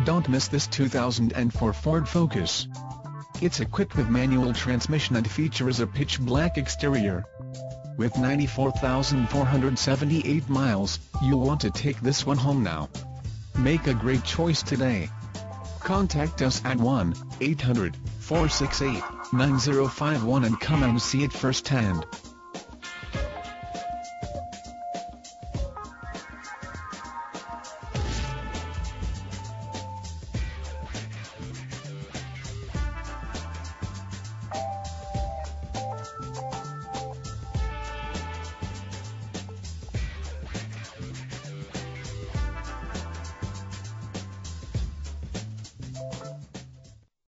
Don't miss this 2004 Ford Focus. It's equipped with manual transmission and features a pitch black exterior. With 94,478 miles, you'll want to take this one home now. Make a great choice today. Contact us at 1-800-468-9051 and come and see it firsthand.